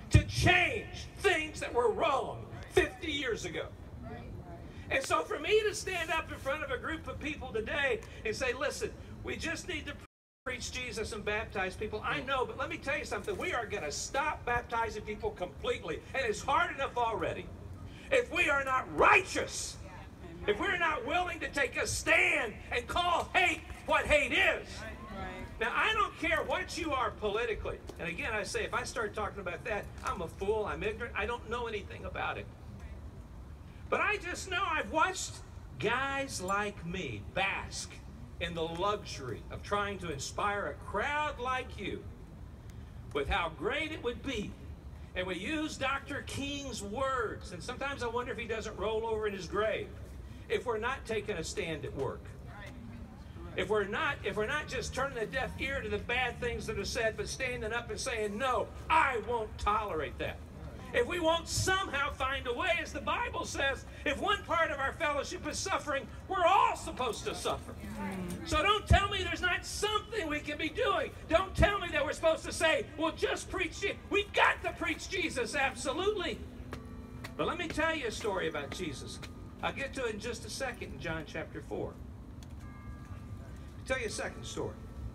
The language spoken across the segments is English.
to change things that were wrong 50 years ago. And so for me to stand up in front of a group of people today and say, listen, we just need to preach Jesus and baptize people. I know, but let me tell you something. We are going to stop baptizing people completely. And it's hard enough already. If we are not righteous, if we're not willing to take a stand and call hate what hate is. Now, I don't care what you are politically. And again, I say, if I start talking about that, I'm a fool, I'm ignorant, I don't know anything about it. But I just know I've watched guys like me bask in the luxury of trying to inspire a crowd like you with how great it would be. And we use Dr. King's words, and sometimes I wonder if he doesn't roll over in his grave if we're not taking a stand at work. If we're not just turning a deaf ear to the bad things that are said, but standing up and saying, no, I won't tolerate that. If we won't somehow find a way, as the Bible says, if one part of our fellowship is suffering, we're all supposed to suffer. So don't tell me there's not something we can be doing. Don't tell me that we're supposed to say, well, just preach Jesus. We've got to preach Jesus, absolutely. But let me tell you a story about Jesus. I'll get to it in just a second in John chapter 4. I'll tell you a second story.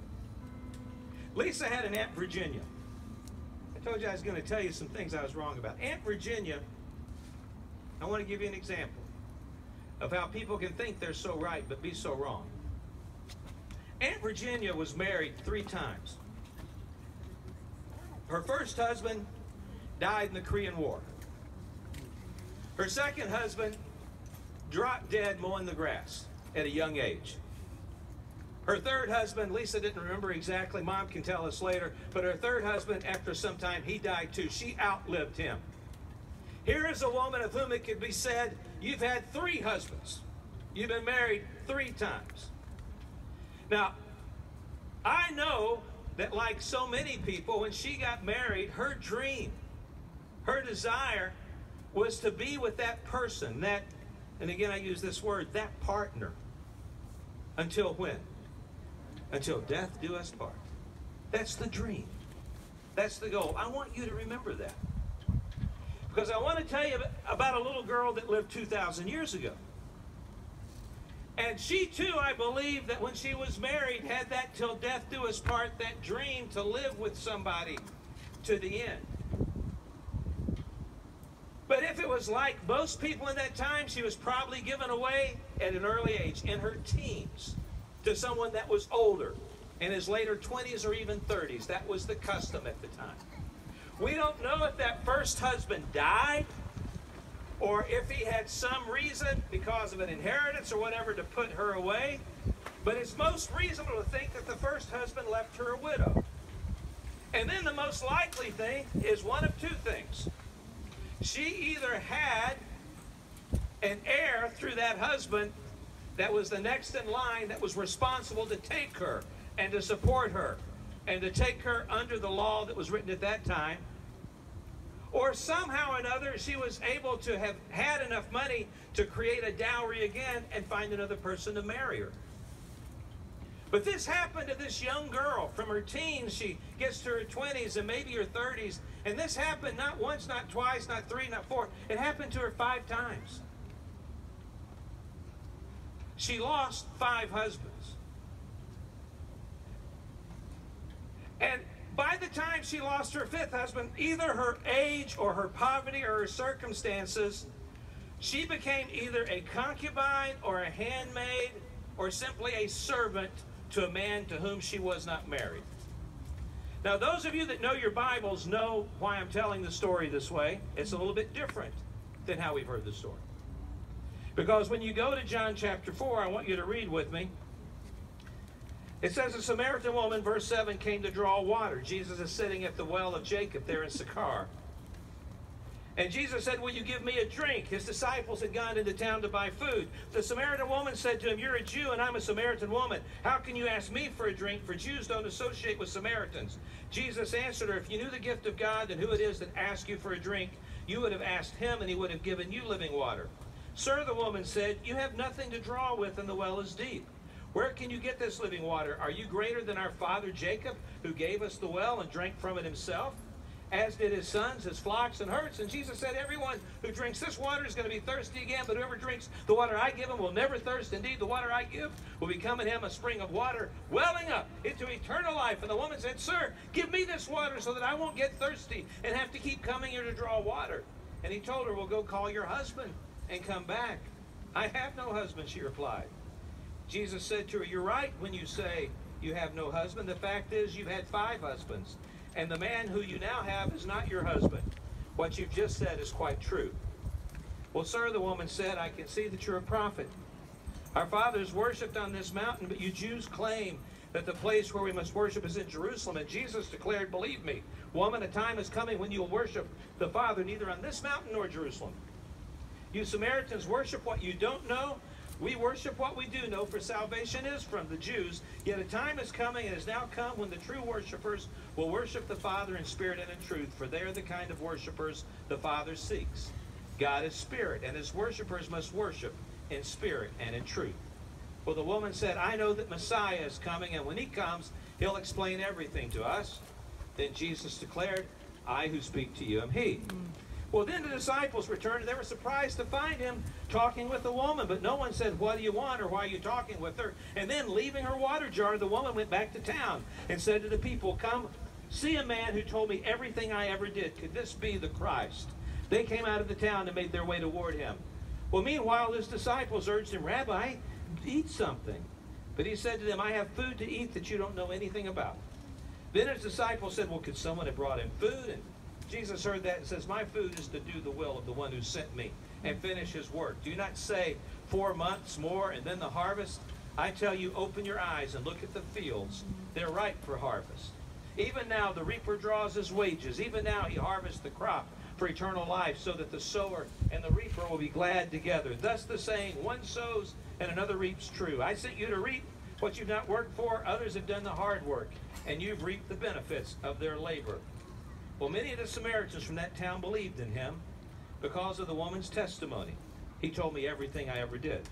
Lisa had an Aunt Virginia. I told you I was going to tell you some things I was wrong about. Aunt Virginia, I want to give you an example of how people can think they're so right but be so wrong. Aunt Virginia was married 3 times. Her first husband died in the Korean War. Her second husband dropped dead mowing the grass at a young age. Her third husband, Lisa didn't remember exactly, Mom can tell us later, but her third husband, after some time, he died too. She outlived him. Here is a woman of whom it could be said, you've had 3 husbands. You've been married 3 times. Now, I know that like so many people, when she got married, her dream, her desire was to be with that person, that, and again I use this word, that partner. Until when? Until death do us part. That's the dream. That's the goal. I want you to remember that. Because I want to tell you about a little girl that lived 2,000 years ago. And she too, I believe, that when she was married, had that till death do us part, that dream to live with somebody to the end. But if it was like most people in that time, she was probably given away at an early age, in her teens, to someone that was older, in his later 20s or even 30s. That was the custom at the time. We don't know if that first husband died, or if he had some reason, because of an inheritance or whatever, to put her away. But it's most reasonable to think that the first husband left her a widow. And then the most likely thing is one of 2 things. She either had an heir through that husband that was the next in line, that was responsible to take her and to support her and to take her under the law that was written at that time. Or somehow or another, she was able to have had enough money to create a dowry again and find another person to marry her. But this happened to this young girl. From her teens, she gets to her 20s and maybe her 30s. And this happened not once, not twice, not 3, not 4. It happened to her 5 times. She lost 5 husbands. And by the time she lost her 5th husband, either her age or her poverty or her circumstances, she became either a concubine or a handmaid or simply a servant to a man to whom she was not married. Now, those of you that know your Bibles know why I'm telling the story this way. It's a little bit different than how we've heard the story. Because when you go to John chapter 4, I want you to read with me. It says, a Samaritan woman, verse 7, came to draw water. Jesus is sitting at the well of Jacob there in Sychar. And Jesus said, will you give me a drink? His disciples had gone into town to buy food. The Samaritan woman said to him, you're a Jew and I'm a Samaritan woman. How can you ask me for a drink? For Jews don't associate with Samaritans. Jesus answered her, if you knew the gift of God and who it is that asks you for a drink, you would have asked him and he would have given you living water. Sir, the woman said, you have nothing to draw with and the well is deep. Where can you get this living water? Are you greater than our father Jacob, who gave us the well and drank from it himself, as did his sons, his flocks, and herds. And Jesus said, everyone who drinks this water is going to be thirsty again, but whoever drinks the water I give him will never thirst. Indeed, the water I give will become in him a spring of water welling up into eternal life. And the woman said, Sir, give me this water so that I won't get thirsty and have to keep coming here to draw water. And he told her, well, go call your husband and come back. I have no husband, she replied. Jesus said to her, you're right when you say you have no husband. The fact is you've had 5 husbands. And the man who you now have is not your husband. What you've just said is quite true. Well, sir, the woman said, I can see that you're a prophet. Our fathers worshipped on this mountain, but you Jews claim that the place where we must worship is in Jerusalem. And Jesus declared, believe me, woman, a time is coming when you will worship the Father neither on this mountain nor Jerusalem. You Samaritans worship what you don't know. We worship what we do know, for salvation is from the Jews. Yet a time is coming and has now come when the true worshipers will worship the Father in spirit and in truth, for they are the kind of worshipers the Father seeks. God is spirit, and his worshipers must worship in spirit and in truth. Well, the woman said, I know that Messiah is coming, and when he comes, he'll explain everything to us. Then Jesus declared, I who speak to you am he. Well, then the disciples returned, and they were surprised to find him talking with the woman. But no one said, what do you want, or why are you talking with her? And then, leaving her water jar, the woman went back to town and said to the people, come, see a man who told me everything I ever did. Could this be the Christ? They came out of the town and made their way toward him. Well, meanwhile, his disciples urged him, Rabbi, eat something. But he said to them, I have food to eat that you don't know anything about. Then his disciples said, well, could someone have brought him food? And Jesus heard that and says, my food is to do the will of the one who sent me and finish his work. Do you not say 4 months more and then the harvest? I tell you, open your eyes and look at the fields. They're ripe for harvest. Even now the reaper draws his wages. Even now he harvests the crop for eternal life, so that the sower and the reaper will be glad together. Thus the saying, one sows and another reaps, true. I sent you to reap what you've not worked for. Others have done the hard work, and you've reaped the benefits of their labor. Well, many of the Samaritans from that town believed in him because of the woman's testimony. He told me everything I ever did.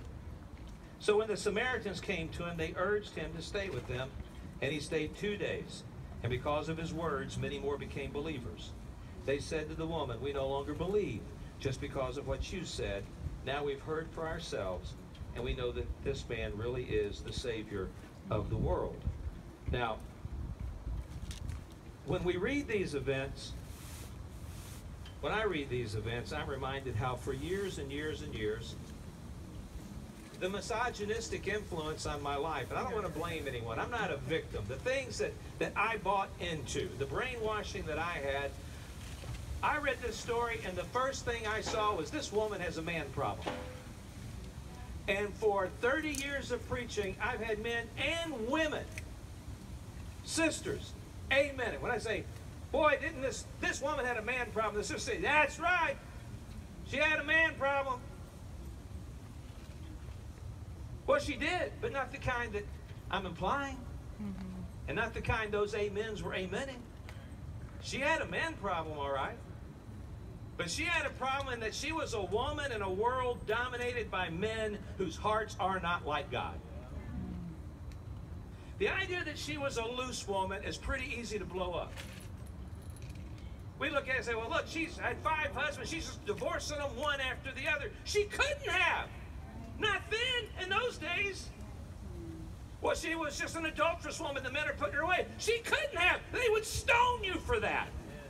So when the Samaritans came to him, they urged him to stay with them, and he stayed 2 days. And because of his words, many more became believers. They said to the woman, we no longer believe just because of what you said. Now we've heard for ourselves, and we know that this man really is the Savior of the world. Now, when we read these events, when I read these events, I'm reminded how for years and years and years, the misogynistic influence on my life, and I don't want to blame anyone, I'm not a victim. The things that I bought into, the brainwashing that I had, I read this story, and the first thing I saw was this woman has a man problem. And for 30 years of preaching, I've had men and women, sisters, amen. When I say, boy, didn't this woman had a man problem, the sister say, that's right, she had a man problem. Well, she did, but not the kind that I'm implying, and not the kind those amens were amening. She had a man problem, all right. But she had a problem in that she was a woman in a world dominated by men whose hearts are not like God. The idea that she was a loose woman is pretty easy to blow up. We look at it and say, well, look, she's had 5 husbands. She's just divorcing them one after the other. She couldn't have. Not then, in those days. Well, she was just an adulterous woman. The men are putting her away. She couldn't have. They would stone you for that.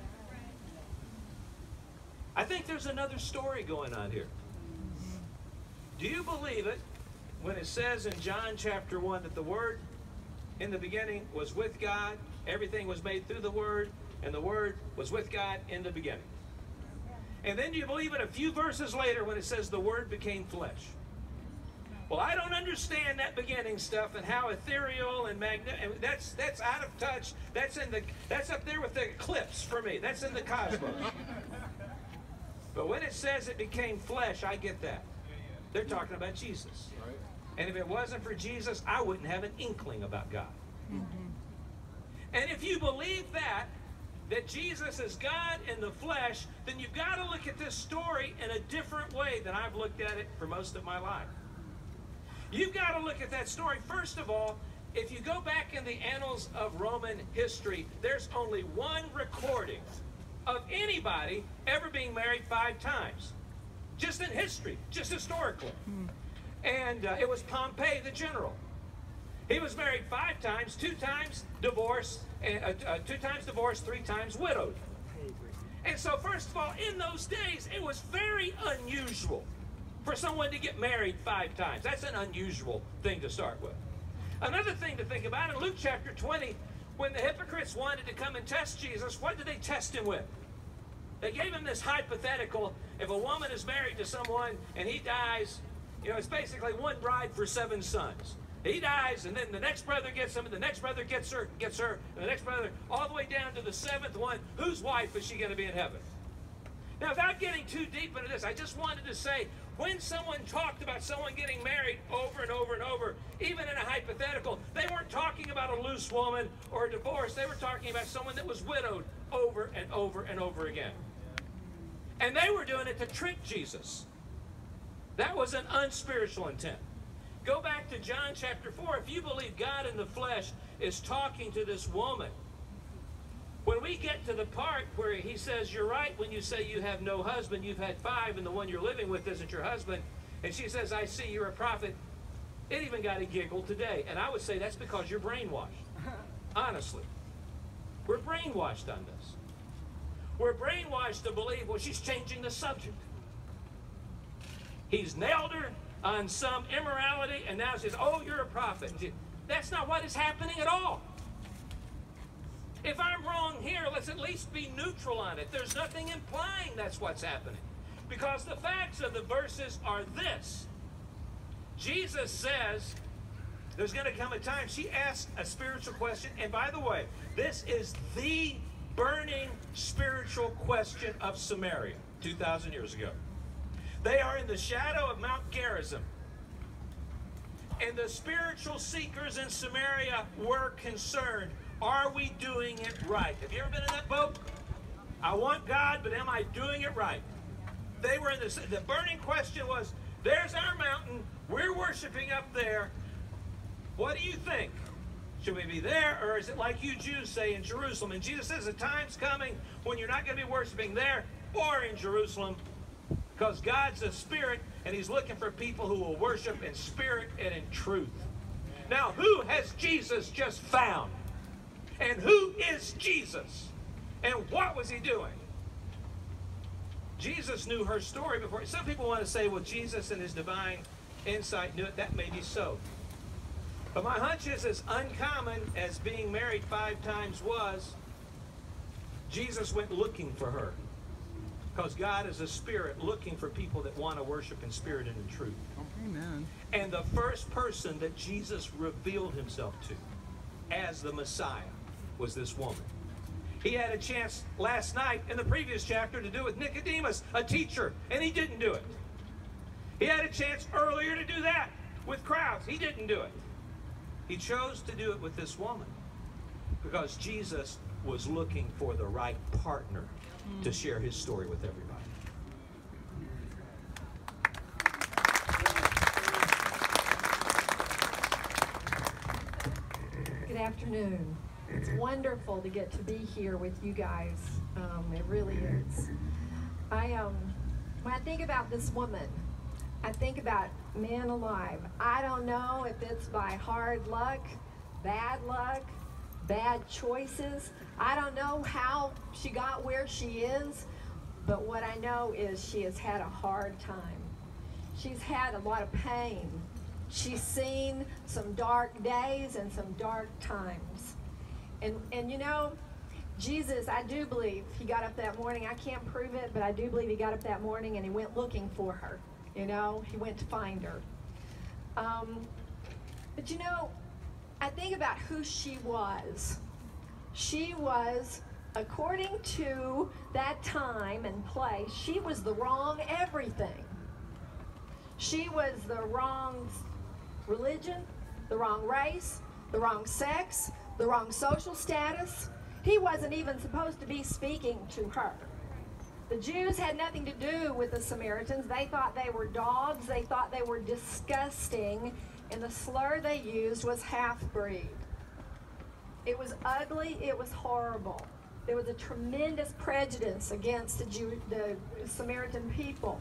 I think there's another story going on here. Do you believe it when it says in John chapter 1 that the Word in the beginning was with God, everything was made through the Word, and the Word was with God in the beginning? And then do you believe it a few verses later when it says the Word became flesh? Well, I don't understand that beginning stuff and how ethereal and that's out of touch. That's up there with the eclipse for me. That's in the cosmos. But when it says it became flesh, I get that. They're talking about Jesus. And if it wasn't for Jesus, I wouldn't have an inkling about God. And if you believe that Jesus is God in the flesh, then you've got to look at this story in a different way than I've looked at it for most of my life. You've got to look at that story. First of all, if you go back in the annals of Roman history, there's only one recording of anybody ever being married 5 times. Just in history, just historically. And it was Pompey the general. He was married 5 times, 2 times divorced, 2 times divorced, 3 times widowed. And so first of all, in those days, it was very unusual for someone to get married 5 times. That's an unusual thing to start with. Another thing to think about, in Luke chapter 20, when the hypocrites wanted to come and test Jesus, what did they test him with? They gave him this hypothetical. If a woman is married to someone and he dies, you know, it's basically one bride for 7 sons. He dies, and then the next brother gets him, and the next brother gets her, and the next brother, all the way down to the 7th one. Whose wife is she going to be in heaven? Now, without getting too deep into this, I just wanted to say, when someone talked about someone getting married over and over and over, even in a hypothetical, they weren't talking about a loose woman or a divorce. They were talking about someone that was widowed over and over and over again. And they were doing it to trick Jesus. That was an unspiritual intent. Go back to John chapter 4. If you believe God in the flesh is talking to this woman, when we get to the part where he says, you're right when you say you have no husband, you've had 5, and the one you're living with isn't your husband, and she says, I see you're a prophet, it even got a giggle today. And I would say that's because you're brainwashed. Honestly. We're brainwashed on this. We're brainwashed to believe, well, she's changing the subject. He's nailed her on some immorality, and now says, oh, you're a prophet. That's not what is happening at all. If I'm wrong here, let's at least be neutral on it. There's nothing implying that's what's happening. Because the facts of the verses are this. Jesus says there's going to come a time. She asked a spiritual question. And by the way, this is the burning spiritual question of Samaria 2,000 years ago. They are in the shadow of Mount Gerizim. And the spiritual seekers in Samaria were concerned. Are we doing it right? Have you ever been in that boat? I want God, but am I doing it right? They were in this. The burning question was, there's our mountain. We're worshiping up there. What do you think? Should we be there, or is it like you Jews say in Jerusalem? And Jesus says the time's coming when you're not going to be worshiping there or in Jerusalem, because God's a spirit, and he's looking for people who will worship in spirit and in truth. Now, who has Jesus just found? And who is Jesus? And what was he doing? Jesus knew her story before. Some people want to say, well, Jesus and his divine insight knew it. That may be so. But my hunch is, as uncommon as being married 5 times was, Jesus went looking for her. Because God is a spirit looking for people that want to worship in spirit and in truth. Amen. And the first person that Jesus revealed himself to as the Messiah was this woman. He had a chance last night in the previous chapter to do it with Nicodemus, a teacher, and he didn't do it. He had a chance earlier to do that with crowds. He didn't do it. He chose to do it with this woman because Jesus was looking for the right partner to share his story with everybody. Good afternoon. It's wonderful to get to be here with you guys. It really is. When I think about this woman, I think about man alive. I don't know if it's by hard luck, bad choices. I don't know how she got where she is, but what I know is she has had a hard time. She's had a lot of pain. She's seen some dark days and some dark times. And you know, Jesus, I do believe he got up that morning. I can't prove it, but I do believe he got up that morning and he went looking for her. You know, he went to find her. But you know, I think about who she was. She was, according to that time and place, she was the wrong everything. She was the wrong religion, the wrong race, the wrong sex, the wrong social status. He wasn't even supposed to be speaking to her. The Jews had nothing to do with the Samaritans. They thought they were dogs. They thought they were disgusting. And the slur they used was half-breed. It was ugly. It was horrible. There was a tremendous prejudice against the Samaritan people.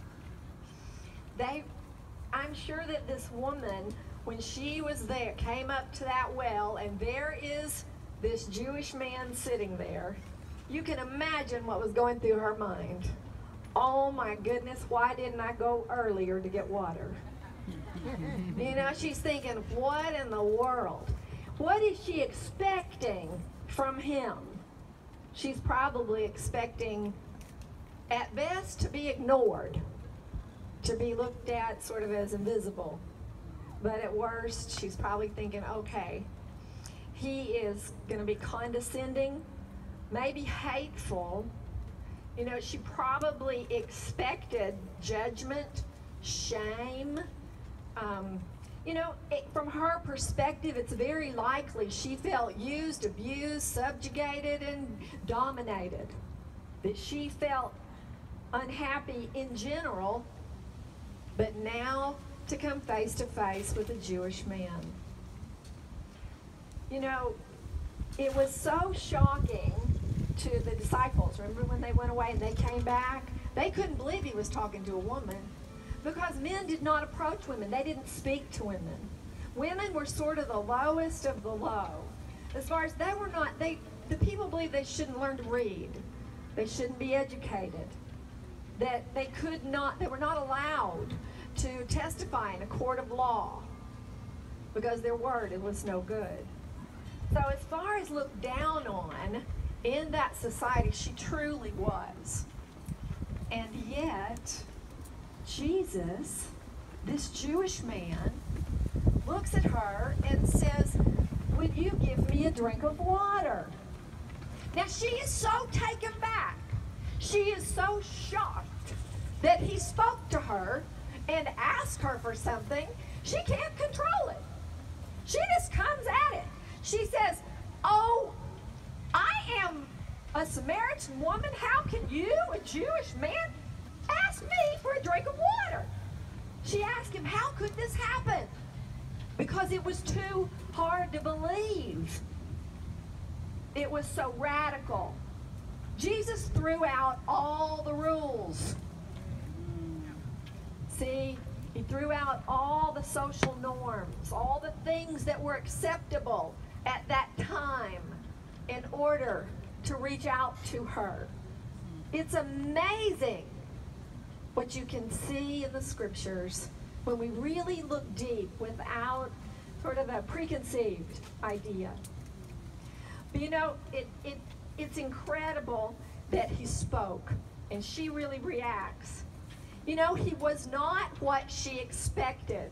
I'm sure that this woman, when she was there, came up to that well, and there is this Jewish man sitting there. You can imagine what was going through her mind. Oh my goodness, why didn't I go earlier to get water? You know, she's thinking, what in the world? What is she expecting from him? She's probably expecting, at best, to be ignored, to be looked at sort of as invisible. But at worst, she's probably thinking, okay, he is going to be condescending, maybe hateful. You know, she probably expected judgment, shame. You know, from her perspective, it's very likely she felt used, abused, subjugated, and dominated. That she felt unhappy in general, but now to come face to face with a Jewish man. You know, it was so shocking to the disciples. Remember when they went away and they came back? They couldn't believe he was talking to a woman, because men did not approach women. They didn't speak to women. Women were sort of the lowest of the low. As far as they were not, the people believed they shouldn't learn to read. They shouldn't be educated. That they were not allowed to testify in a court of law because their word, it was no good. So as far as looked down on in that society, she truly was. And yet, Jesus, this Jewish man, looks at her and says, would you give me a drink of water? Now she is so taken back. She is so shocked that he spoke to her and asked her for something. She can't control it. She just comes at it. She says, oh, I am a Samaritan woman. How can you, a Jewish man, ask me for a drink of water? She asked him, how could this happen? Because it was too hard to believe. It was so radical. Jesus threw out all the rules. See, he threw out all the social norms, all the things that were acceptable at that time in order to reach out to her. It's amazing what you can see in the scriptures when we really look deep without sort of a preconceived idea. But you know, it's incredible that he spoke, and she really reacts. You know, he was not what she expected.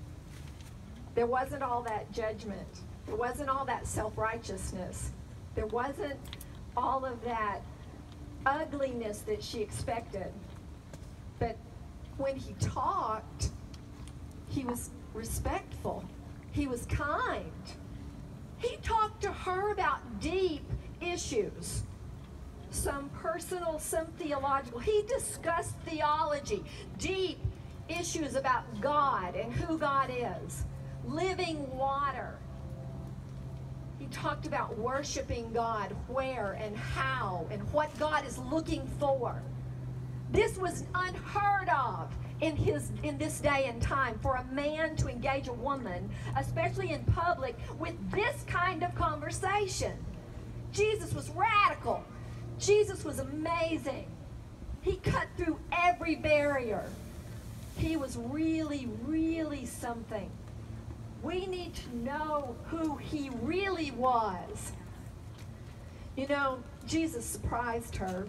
There wasn't all that judgment. There wasn't all that self-righteousness. There wasn't all of that ugliness that she expected. But when he talked, he was respectful. He was kind. He talked to her about deep issues. Some personal, some theological. He discussed theology, deep issues about God and who God is. Living water. He talked about worshiping God, where and how, and what God is looking for. This was unheard of in this day and time, for a man to engage a woman, especially in public, with this kind of conversation. Jesus was radical. Jesus was amazing. He cut through every barrier. He was really, really something. We need to know who he really was. You know, Jesus surprised her.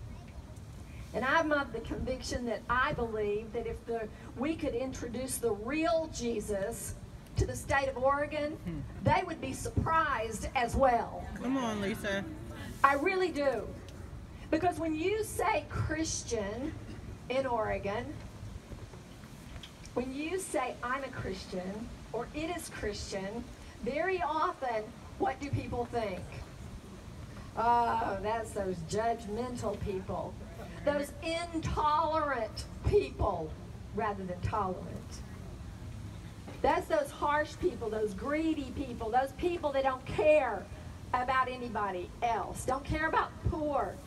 And I'm of the conviction that I believe that if we could introduce the real Jesus to the state of Oregon, they would be surprised as well. Come on, Lisa. I really do. Because when you say Christian in Oregon, when you say I'm a Christian or it is Christian, very often what do people think? Oh, that's those judgmental people. Those intolerant people rather than tolerant. That's those harsh people, those greedy people, those people that don't care about anybody else. Don't care about poor.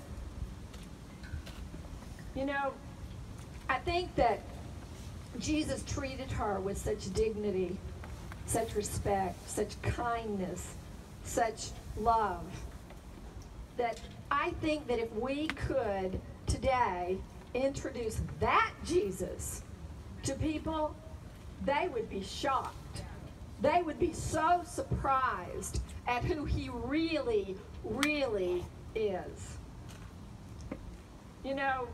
You know, I think that Jesus treated her with such dignity, such respect, such kindness, such love, that I think that if we could today introduce that Jesus to people, they would be shocked. They would be so surprised at who he really, really is. You know,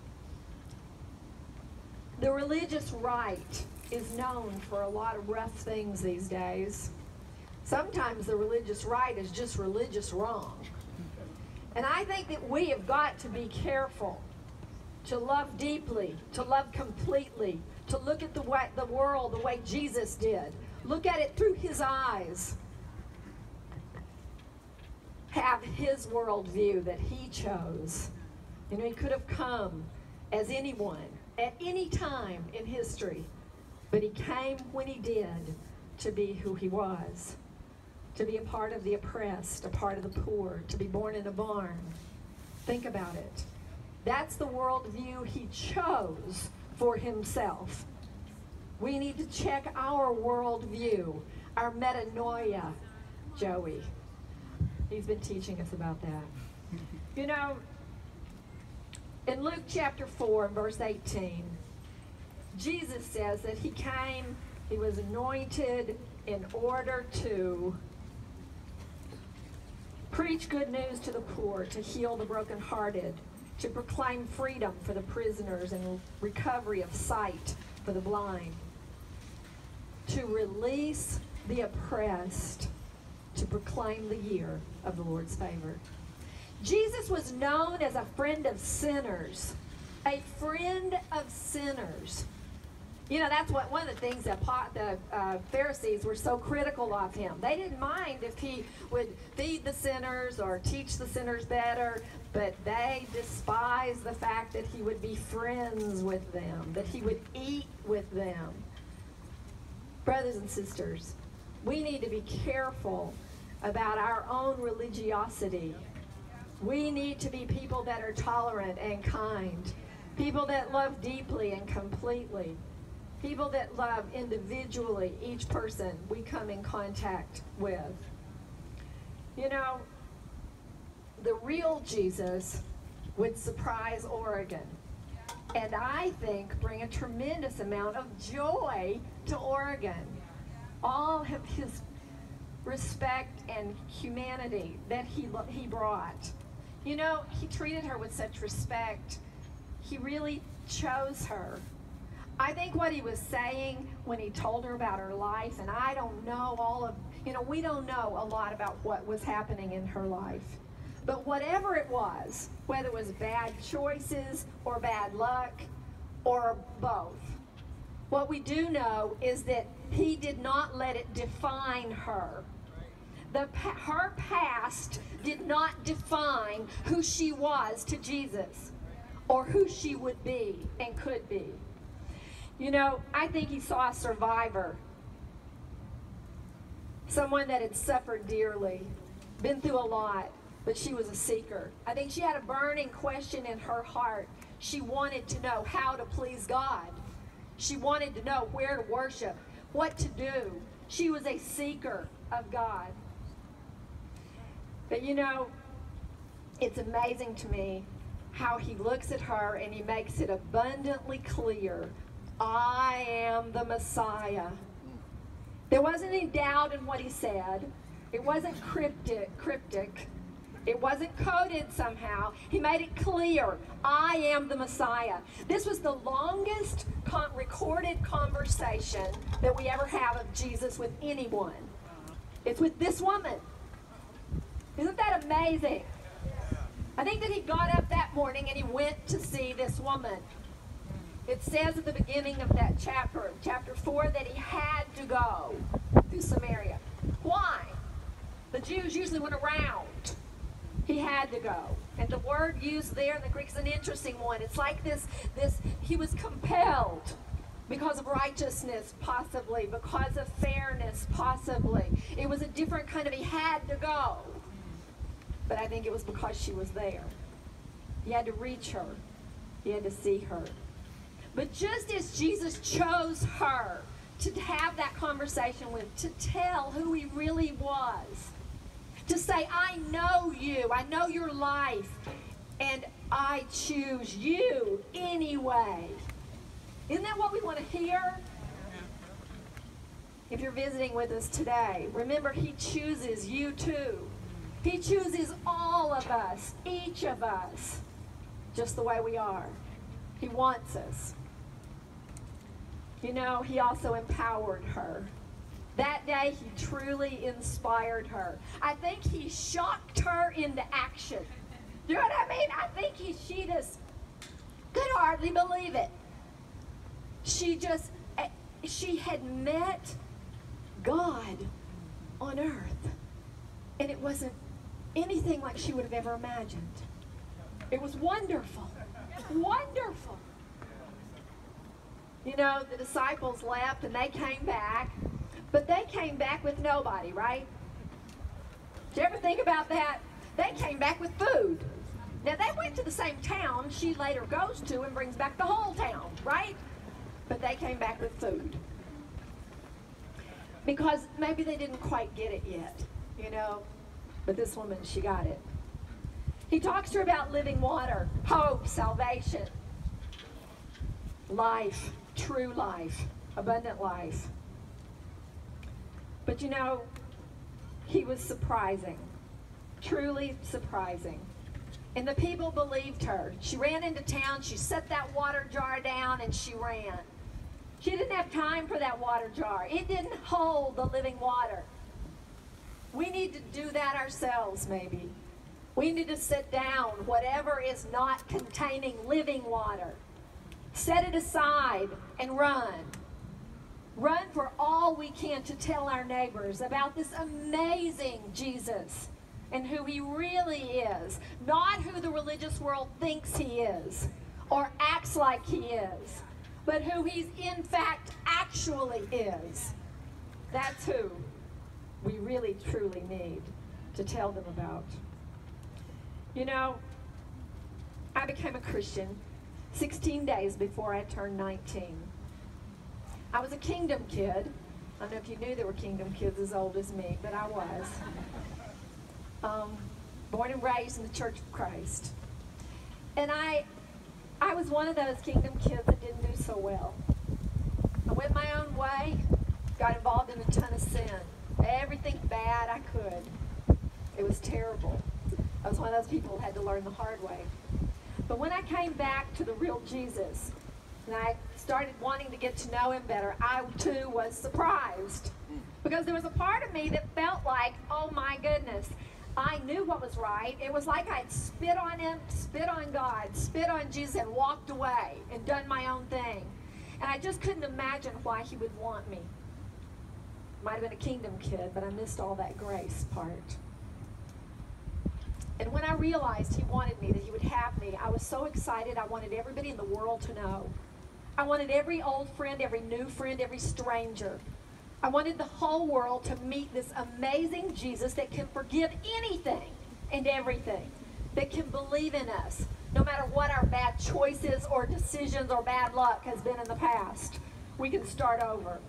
the religious right is known for a lot of rough things these days. Sometimes the religious right is just religious wrong. And I think that we have got to be careful to love deeply, to love completely, to look at the world the way Jesus did. Look at it through his eyes. Have his worldview that he chose. You know, he could have come as anyone at any time in history, but he came when he did to be who he was, to be a part of the oppressed, a part of the poor, to be born in a barn. Think about it. That's the worldview he chose for himself. We need to check our worldview, our metanoia, Joey. He's been teaching us about that. You know, in Luke chapter 4 and verse 18, Jesus says that he came, he was anointed in order to preach good news to the poor, to heal the brokenhearted, to proclaim freedom for the prisoners and recovery of sight for the blind, to release the oppressed, to proclaim the year of the Lord's favor. Jesus was known as a friend of sinners, a friend of sinners. You know, that's what one of the things that the Pharisees were so critical of him. They didn't mind if he would feed the sinners or teach the sinners better, but they despised the fact that he would be friends with them, that he would eat with them. Brothers and sisters, we need to be careful about our own religiosity. We need to be people that are tolerant and kind, people that love deeply and completely, people that love individually each person we come in contact with. You know, the real Jesus would surprise Oregon, and I think bring a tremendous amount of joy to Oregon. All of his respect and humanity that he brought. You know, he treated her with such respect. He really chose her. I think what he was saying when he told her about her life, and I don't know we don't know a lot about what was happening in her life. But whatever it was, whether it was bad choices or bad luck or both, what we do know is that he did not let it define her. Her past did not define who she was to Jesus or who she would be and could be. You know, I think he saw a survivor, someone that had suffered dearly, been through a lot, but she was a seeker. I think she had a burning question in her heart. She wanted to know how to please God. She wanted to know where to worship, what to do. She was a seeker of God. But you know, it's amazing to me how he looks at her and he makes it abundantly clear, I am the Messiah. There wasn't any doubt in what he said. It wasn't cryptic. It wasn't coded somehow. He made it clear, I am the Messiah. This was the longest recorded conversation that we ever have of Jesus with anyone. It's with this woman. Isn't that amazing? I think that he got up that morning and he went to see this woman. It says at the beginning of that chapter 4, that he had to go through Samaria. Why? The Jews usually went around. He had to go. And the word used there in the Greek is an interesting one. It's like this, he was compelled because of righteousness, possibly, because of fairness, possibly. It was a different kind of, he had to go. but I think it was because she was there. He had to reach her. He had to see her. But just as Jesus chose her to have that conversation with, to tell who he really was, to say, I know you, I know your life, and I choose you anyway. Isn't that what we want to hear? If you're visiting with us today, remember he chooses you too. He chooses all of us, each of us, just the way we are. He wants us. You know, he also empowered her. That day, he truly inspired her. I think he shocked her into action. You know what I mean? I think she just could hardly believe it. She had met God on earth. And it wasn't anything like she would have ever imagined. It was wonderful. Wonderful. You know, the disciples left and they came back. But they came back with nobody, right? Did you ever think about that? They came back with food. Now, they went to the same town she later goes to and brings back the whole town, right? But they came back with food. Because maybe they didn't quite get it yet, you know? But this woman, she got it. He talks to her about living water, hope, salvation, life, true life, abundant life. But you know, he was surprising, truly surprising. And the people believed her. She ran into town, she set that water jar down, and she ran. She didn't have time for that water jar. It didn't hold the living water. We need to do that ourselves, maybe. We need to sit down, whatever is not containing living water. Set it aside and run. Run for all we can to tell our neighbors about this amazing Jesus and who he really is. Not who the religious world thinks he is or acts like he is, but who he's in fact actually is. That's who we really truly need to tell them about. You know, I became a Christian 16 days before I turned 19. I was a kingdom kid. I don't know if you knew there were kingdom kids as old as me, but I was. Born and raised in the Church of Christ. And I was one of those kingdom kids that didn't do so well. I went my own way, got involved in a ton of sin. Everything bad I could. It was terrible. I was one of those people who had to learn the hard way. But when I came back to the real Jesus, and I started wanting to get to know him better, I too was surprised. Because there was a part of me that felt like, oh my goodness, I knew what was right. It was like I'd spit on him, spit on God, spit on Jesus, and walked away and done my own thing. And I just couldn't imagine why he would want me. Might have been a kingdom kid, but I missed all that grace part. And when I realized he wanted me, that he would have me, I was so excited. I wanted everybody in the world to know. I wanted every old friend, every new friend, every stranger. I wanted the whole world to meet this amazing Jesus that can forgive anything and everything, that can believe in us, no matter what our bad choices or decisions or bad luck has been in the past. We can start over.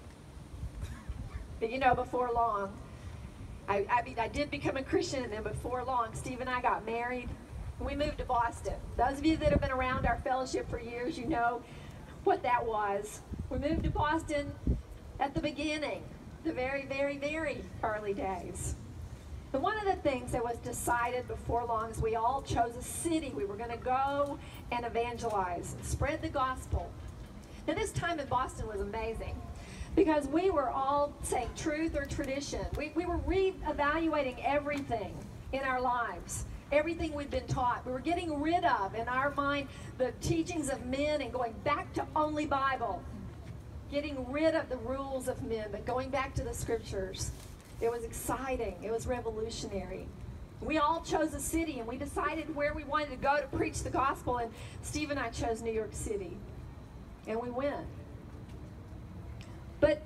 But you know, before long, I did become a Christian, and then before long, Steve and I got married, and we moved to Boston. Those of you that have been around our fellowship for years, you know what that was. We moved to Boston at the beginning, the very, very, very early days. And one of the things that was decided before long is we all chose a city. We were going to go and evangelize and spread the gospel. Now, this time in Boston was amazing, because we were all saying truth or tradition. We were re-evaluating everything in our lives, everything we'd been taught. We were getting rid of, in our mind, the teachings of men and going back to only Bible. Getting rid of the rules of men, but going back to the scriptures. It was exciting. It was revolutionary. We all chose a city, and we decided where we wanted to go to preach the gospel, and Steve and I chose New York City. And we went. But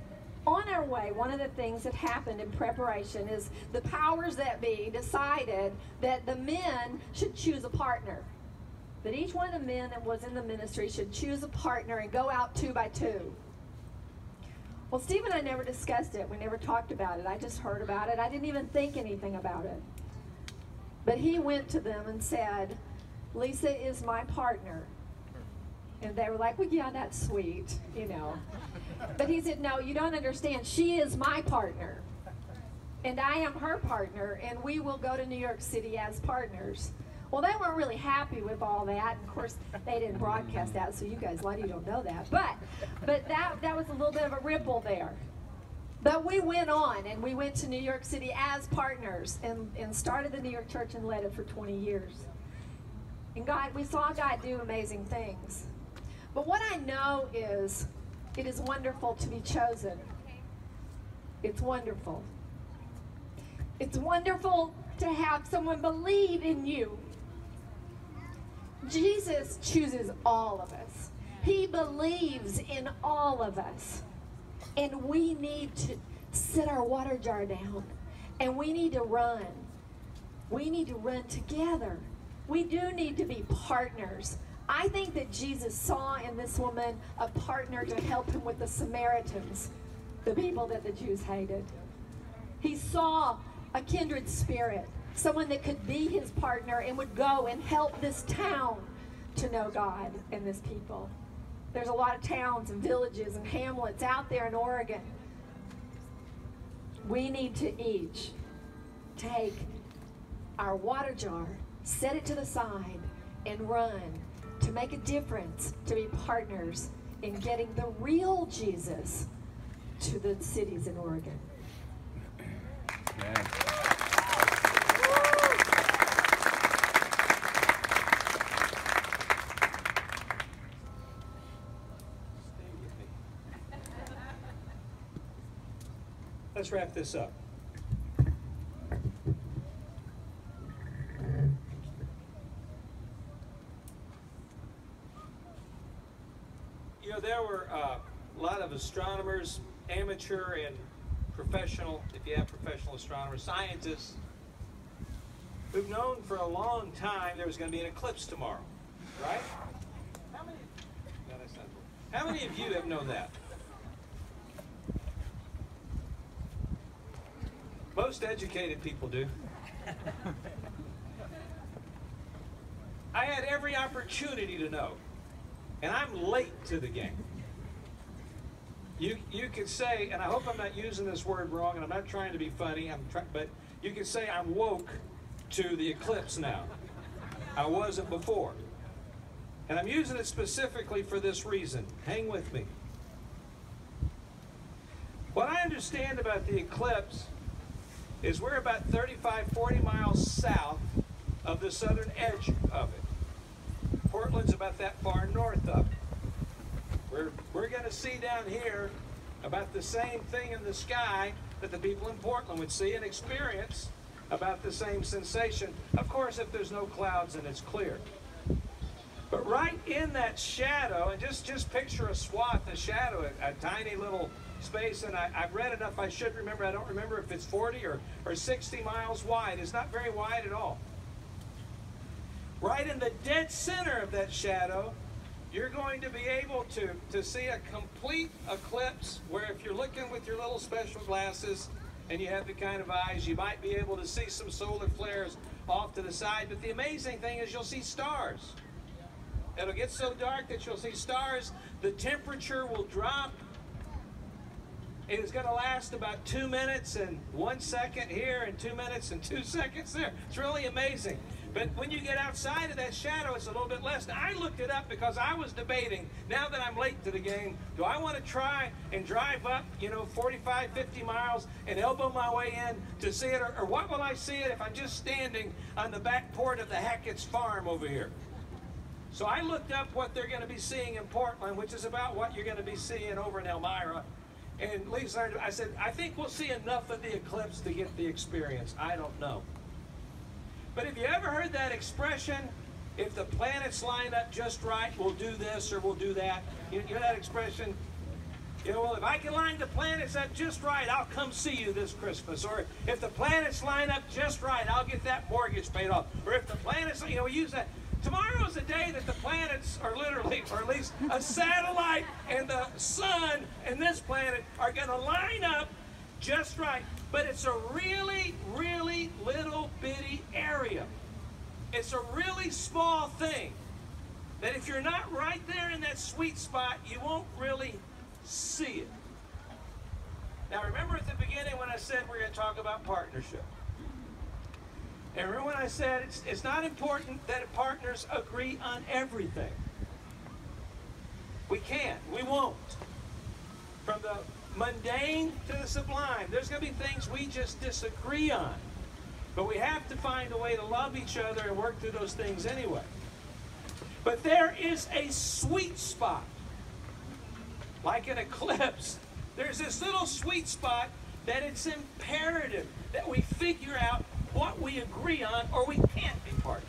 on our way, one of the things that happened in preparation is the powers that be decided that the men should choose a partner. That each one of the men that was in the ministry should choose a partner and go out 2 by 2. Well, Steve and I never discussed it. We never talked about it. I just heard about it. I didn't even think anything about it. But he went to them and said, Lisa is my partner. And they were like, well, yeah, that's sweet, you know. But he said, no, you don't understand. She is my partner. And I am her partner, and we will go to New York City as partners. Well, they weren't really happy with all that. And of course, they didn't broadcast that, so you guys, a lot of you don't know that. But that was a little bit of a ripple there. But we went on, and we went to New York City as partners and started the New York Church and led it for 20 years. And we saw God do amazing things. But what I know is, it is wonderful to be chosen. It's wonderful. It's wonderful to have someone believe in you. Jesus chooses all of us. He believes in all of us. And we need to set our water jar down. And we need to run. We need to run together. We do need to be partners. I think that Jesus saw in this woman a partner to help him with the Samaritans, the people that the Jews hated. He saw a kindred spirit, someone that could be his partner and would go and help this town to know God and this people. There's a lot of towns and villages and hamlets out there in Oregon. We need to each take our water jar, set it to the side, and run to make a difference, to be partners in getting the real Jesus to the cities in Oregon. Yeah. Let's wrap this up. You know, there were a lot of astronomers, amateur and professional, if you have professional astronomers, scientists, who've known for a long time there was going to be an eclipse tomorrow, right? How many of you have known that? Most educated people do. I had every opportunity to know, and I'm late to the game. You could say, and I hope I'm not using this word wrong, and I'm not trying to be funny, but you could say I'm woke to the eclipse now. I wasn't before. And I'm using it specifically for this reason. Hang with me. What I understand about the eclipse is we're about 35, 40 miles south of the southern edge of it. Portland's about that far north of it. We're going to see down here about the same thing in the sky that the people in Portland would see and experience about the same sensation. Of course, if there's no clouds and it's clear. But right in that shadow, and just picture a swath, a shadow, a tiny little space, and I've read enough, I should remember, I don't remember if it's 40 or 60 miles wide. It's not very wide at all. Right in the dead center of that shadow, you're going to be able to see a complete eclipse where if you're looking with your little special glasses and you have the kind of eyes, you might be able to see some solar flares off to the side. But the amazing thing is you'll see stars. It'll get so dark that you'll see stars. The temperature will drop. It is going to last about 2 minutes and 1 second here and 2 minutes and 2 seconds there. It's really amazing. But when you get outside of that shadow, it's a little bit less. Now, I looked it up because I was debating, now that I'm late to the game, do I want to try and drive up, 45, 50 miles and elbow my way in to see it? Or what will I see it if I'm just standing on the back porch of the Hackett's farm over here? So I looked up what they're going to be seeing in Portland, which is about what you're going to be seeing over in Elmira. And Lisa, I said, I think we'll see enough of the eclipse to get the experience. I don't know. But have you ever heard that expression, if the planets line up just right, we'll do this or we'll do that? You know that expression? You know, well, if I can line the planets up just right, I'll come see you this Christmas. Or if the planets line up just right, I'll get that mortgage paid off. Or if the planets, you know, we use that. Tomorrow is the day that the planets are literally, or at least a satellite and the sun and this planet are going to line up just right. But it's a really, really little bitty area. It's a really small thing that if you're not right there in that sweet spot, you won't really see it. Now remember at the beginning when I said we're going to talk about partnership. And remember when I said it's not important that partners agree on everything. We can't. We won't. From the mundane to the sublime, there's going to be things we just disagree on. But we have to find a way to love each other and work through those things anyway. But there is a sweet spot. Like an eclipse, there's this little sweet spot that it's imperative that we figure out what we agree on or we can't be partners.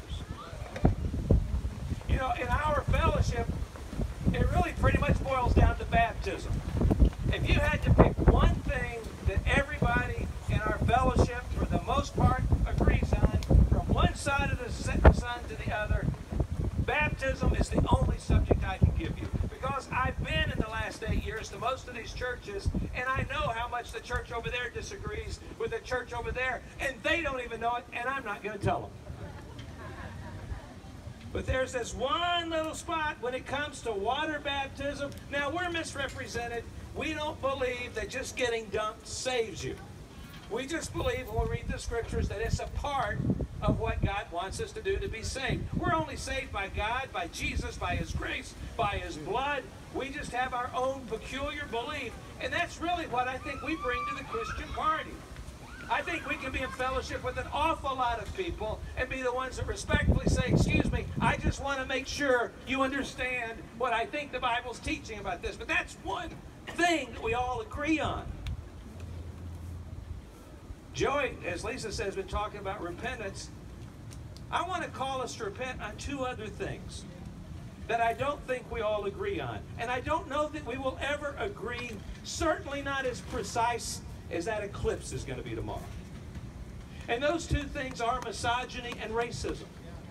You know, in our fellowship, it really pretty much boils down to baptism. If you had to pick one thing that everybody in our fellowship, for the most part, agrees on, from one side of the sun to the other, baptism is the only subject I can give you. Because I've been in the last 8 years to most of these churches, and I know how much the church over there disagrees with the church over there, and they don't even know it, and I'm not going to tell them. But there's this one little spot when it comes to water baptism. Now, we're misrepresented. We don't believe that just getting dunked saves you. We just believe when we read the scriptures that it's a part of what God wants us to do to be saved. We're only saved by God, by Jesus, by His grace, by His blood. We just have our own peculiar belief, and that's really what I think we bring to the Christian party. I think we can be in fellowship with an awful lot of people and be the ones that respectfully say, excuse me, I just want to make sure you understand what I think the Bible's teaching about this. But that's one thing that we all agree on. Joey, as Lisa says, has been talking about repentance. I want to call us to repent on two other things that I don't think we all agree on. And I don't know that we will ever agree, certainly not as precise as that eclipse is going to be tomorrow. And those two things are misogyny and racism.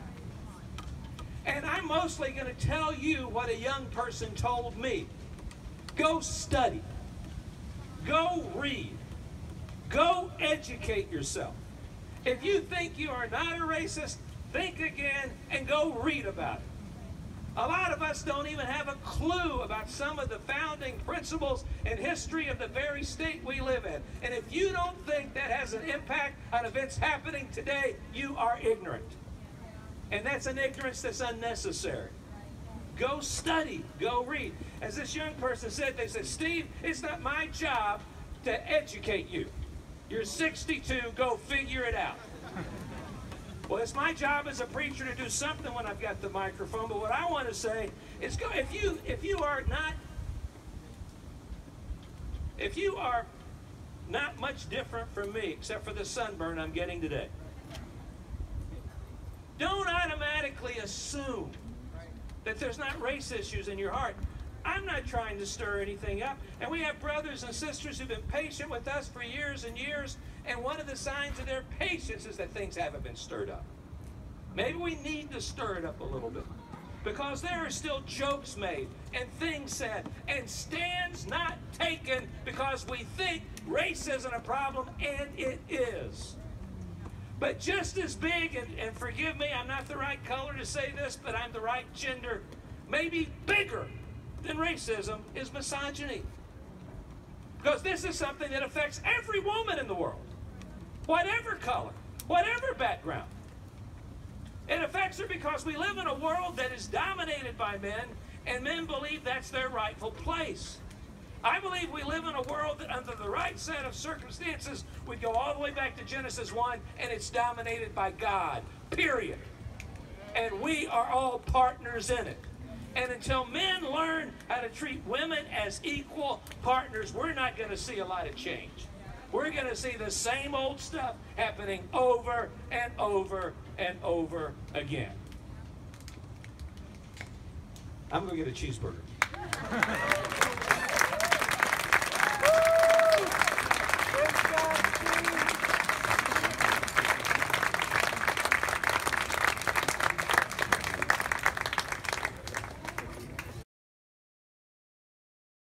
And I'm mostly going to tell you what a young person told me. Go study. Go read. Go educate yourself. If you think you are not a racist, think again and go read about it. A lot of us don't even have a clue about some of the founding principles and history of the very state we live in. And if you don't think that has an impact on events happening today, you are ignorant. And that's an ignorance that's unnecessary. Go study, go read. As this young person said, they said, Steve, it's not my job to educate you. You're 62, go figure it out. Well, it's my job as a preacher to do something when I've got the microphone, but what I want to say is go, if you are not much different from me, except for the sunburn I'm getting today, don't automatically assume that there's not race issues in your heart. I'm not trying to stir anything up. And we have brothers and sisters who've been patient with us for years and years, and one of the signs of their patience is that things haven't been stirred up. Maybe we need to stir it up a little bit, because there are still jokes made and things said and stands not taken because we think race isn't a problem, and it is. But just as big, and forgive me, I'm not the right color to say this, but I'm the right gender, maybe bigger than racism is misogyny. Because this is something that affects every woman in the world, whatever color, whatever background. It affects her because we live in a world that is dominated by men, and men believe that's their rightful place. I believe we live in a world that under the right set of circumstances, we go all the way back to Genesis 1, and it's dominated by God, period. And we are all partners in it. And until men learn how to treat women as equal partners, we're not going to see a lot of change. We're going to see the same old stuff happening over and over and over again. I'm going to get a cheeseburger.